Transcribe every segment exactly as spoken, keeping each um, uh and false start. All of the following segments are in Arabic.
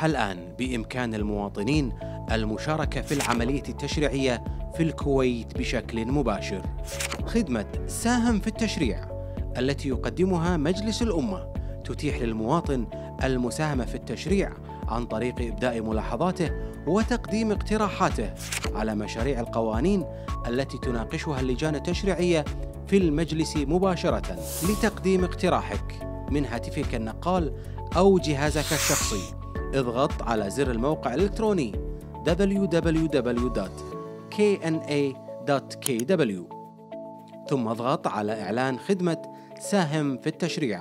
أصبح الآن بإمكان المواطنين المشاركة في العملية التشريعية في الكويت بشكل مباشر. خدمة ساهم في التشريع التي يقدمها مجلس الأمة تتيح للمواطن المساهمة في التشريع عن طريق إبداء ملاحظاته وتقديم اقتراحاته على مشاريع القوانين التي تناقشها اللجان التشريعية في المجلس مباشرة لتقديم اقتراحك من هاتفك النقال أو جهازك الشخصي. اضغط على زر الموقع الإلكتروني دبليو دبليو دبليو دوت كي إن إيه دوت كي دبليو ثم اضغط على إعلان خدمة ساهم في التشريع،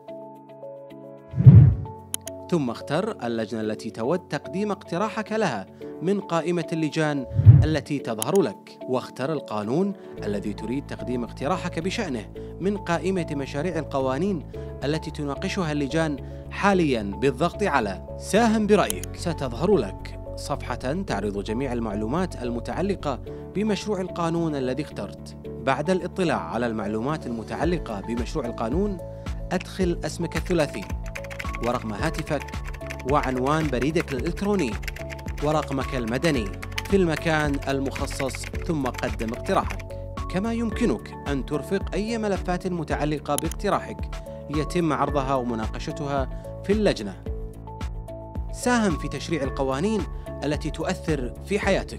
ثم اختر اللجنة التي تود تقديم اقتراحك لها من قائمة اللجان التي تظهر لك، واختر القانون الذي تريد تقديم اقتراحك بشأنه من قائمة مشاريع القوانين التي تناقشها اللجان حالياً بالضغط على ساهم برأيك. ستظهر لك صفحة تعرض جميع المعلومات المتعلقة بمشروع القانون الذي اخترت. بعد الاطلاع على المعلومات المتعلقة بمشروع القانون، أدخل اسمك الثلاثي ورقم هاتفك وعنوان بريدك الإلكتروني ورقمك المدني في المكان المخصص، ثم قدم اقتراحك. كما يمكنك أن ترفق أي ملفات متعلقة باقتراحك ليتم عرضها ومناقشتها في اللجنة. ساهم في تشريع القوانين التي تؤثر في حياتك.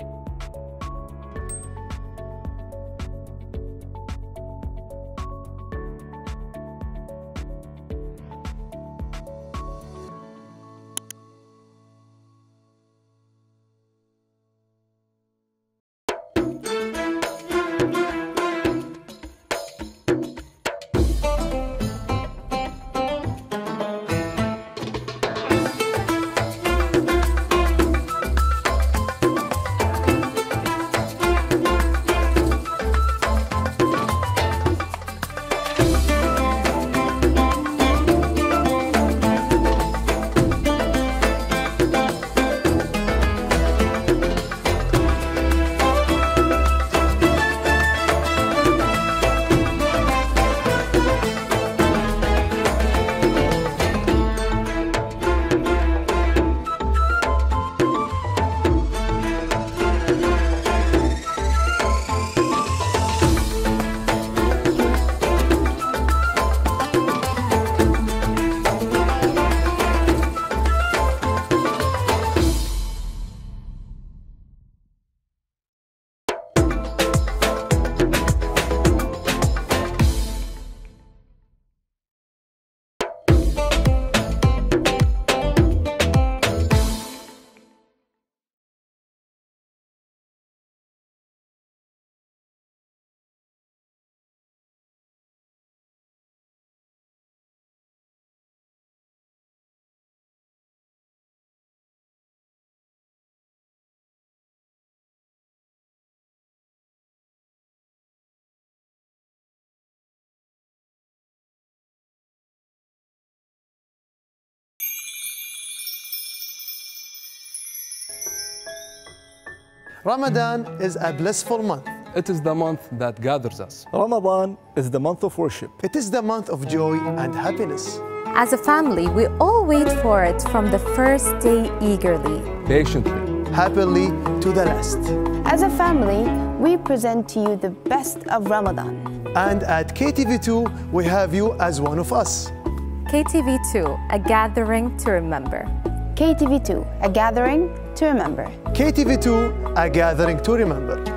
Ramadan is a blissful month. It is the month that gathers us. Ramadan is the month of worship. It is the month of joy and happiness. As a family, we all wait for it from the first day eagerly, Patiently. Happily to the last. As a family, we present to you the best of Ramadan. And at K T V two, we have you as one of us. K T V two, a gathering to remember. K T V two, a gathering to remember. K T V two, a gathering to remember.